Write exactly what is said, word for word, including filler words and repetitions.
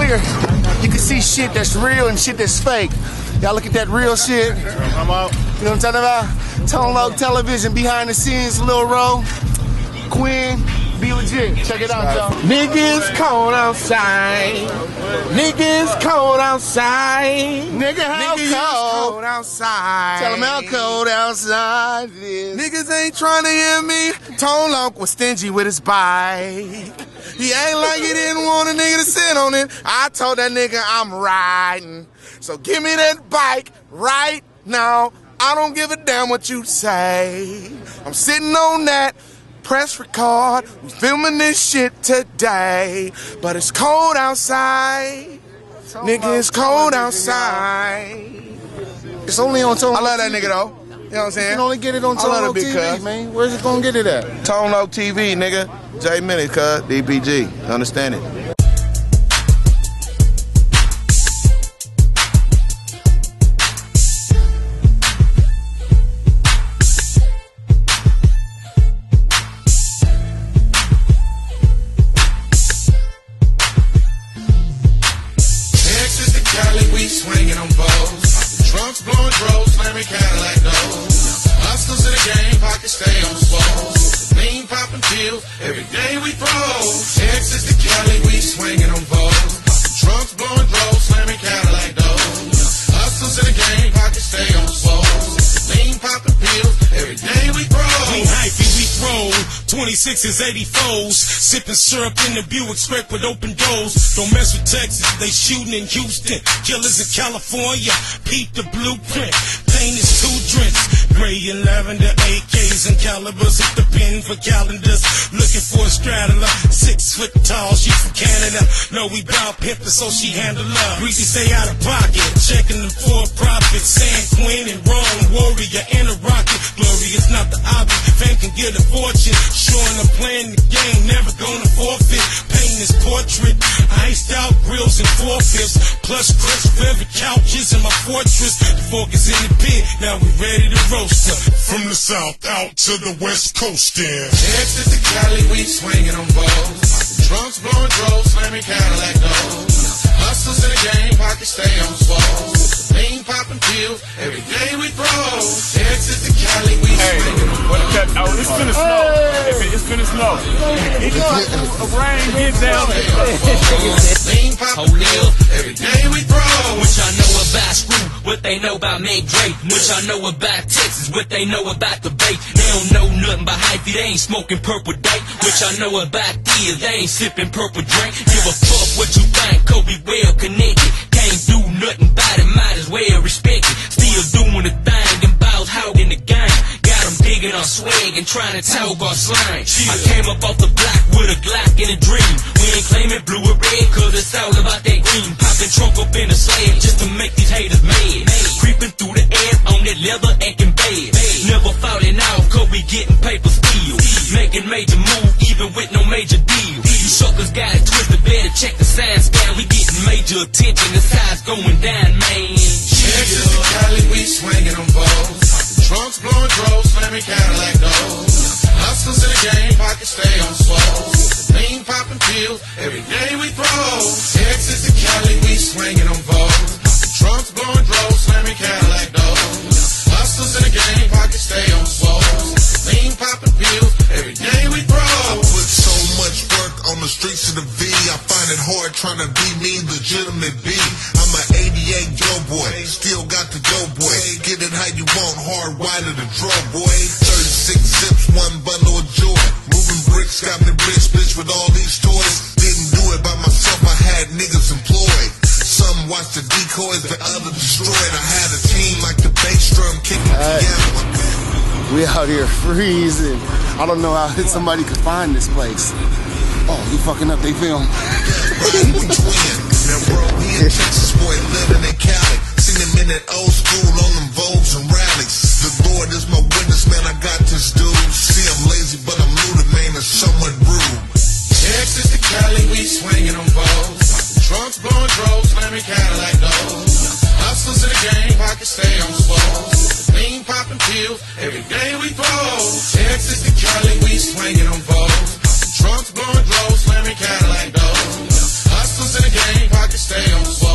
here, you can see shit that's real and shit that's fake. Y'all look at that real shit. I'm out. You know what I'm talking about? Tone Loc Television, behind the scenes, Lil Ro, Quinn, be legit. Check it out, y'all. Niggas cold outside. Niggas cold outside. Nigga, how Niggas cold? cold outside. Tell them how cold outside is. Niggas ain't trying to hear me. Tone Loc was stingy with his bike. He ain't like he didn't want a nigga to sit on it. I told that nigga I'm riding. So give me that bike right now. I don't give a damn what you say. I'm sitting on that. Press record. We filming this shit today. But it's cold outside. Nigga, it's cold outside. It's only on Tone Loc. I love that T V. nigga though. You know what I'm saying? You can only get it on I Tone love Loc the T big V, cuz. man. Where's it gonna get it at? Tone Loc T V, nigga. J Minute, cuz. D P G. Understand it? Swinging on bows, trunks blowing dros, slamming Cadillac doors. Hustlers in the game, pockets stay on swole. Lean popping pills, every day we throw. Texas to Cali, we swinging on bows. Trunks blowing dros, slamming Cadillac doors. Hustlers in the game, pockets stay on swole. Lean popping pills, every day we throw. We hypey, we throw twenty-sixes, eighty-fours, sipping syrup in the Buick Scrape with open doors. Don't mess with Texas, they shooting in Houston. Killers in California, peep the blueprint. Pain is two drinks, gray and lavender, A Ks and calibers. Hit the pin for calendars, looking for a straddler. Six foot tall, she from Canada. No, we bout pimpin', so she handle up. Greasy stay out of pocket, checking them for profit. San Quinn and Wrong Warrior in a rocket. Glory is not the object, fame can get a fortune. Showing up playing the game, never gonna forfeit. Painting his portrait, iced out grills and four-fifths. Plus crisp every couches in my fortress. The fork is in the pit, now we ready to roast her. From the south out to the west coast, yeah. Texas to Cali, we swinging on bows. Trunks blowing dros, slamming Cadillac doors. Hustlers in the game, pockets stay on swole. Lean popping pills, every day we throw. Texas to Cali, we Hey, swinging on what bows. the cut? Oh, it's finna snow. Hey. It's finna snow. It just, a rain get down. Lean popping pills, every day we throw. Which I know about Screw, what they know about Meg Drake. Which I know about Texas, what they know about the bait. They don't know nothing about hyphy, they ain't smoking purple date. Which I know about these, they ain't sipping purple drink. Give a fuck what you think, Kobe well connected. Can't do nothing about it, might as well respect it. Still doing the thing, them bows hogging the game. Got them digging on swag and trying to talk about slang. I came up off the block with a Glock and a dream. We ain't claiming blue or red, cause it's all about that green. Popping trunk up in a slab just to make these haters mad. Creeping through the air on that leather acting bad. Never falling off, cause we getting paper still. Making major move even with no major deal. You suckers got it twisted, better check the sign scan. We getting major attention, the size going down, man. Texas to Cali, we swinging on bows. Trunks blowing dros, slamming Cadillac doors. Hustlers in the game, pockets stay on swole. Lean popping pills, every day we throw. Texas to Cali, we swinging on bows. Trunks blowing dros, slamming Cadillac doors. Hustlers in the game, pockets stay on swole. Lean popping pills, every day we throw. I put so much work on the streets of the V. I find it hard trying to be me, legitimate B. I'm an eighty-eight Joe boy, still got the dough boy. Get it how you want, hard wide of the draw boy. thirty-six zips, one bundle of joy. Moving bricks, got me rich, bitch, with all these toys. Didn't do it by myself, I had niggas employed. Some watched the decoys, the other destroyed. I had a team like the bass drum kicking Right. piano. We out here freezing. I don't know how somebody could find this place. Oh, you fucking up they film. Right, we twin. Now, bro, he a Texas boy living in Cali. Seen him in that old school on them Vogues and rallies. The Lord is my witness, man, I got this dude. See, I'm lazy, but I'm looted, man, it's somewhat rude. Texas to Cali, we swinging on bows. Trunks blowing dros, slamming Cadillac doors. Hustlers in the game, pockets stay on swole. Lean popping pills, every day we throw. Texas to Cali, we swinging on bows. Trunks blowing dros, slamming Cadillac doors. Hustlers in the game, pockets stay on swole.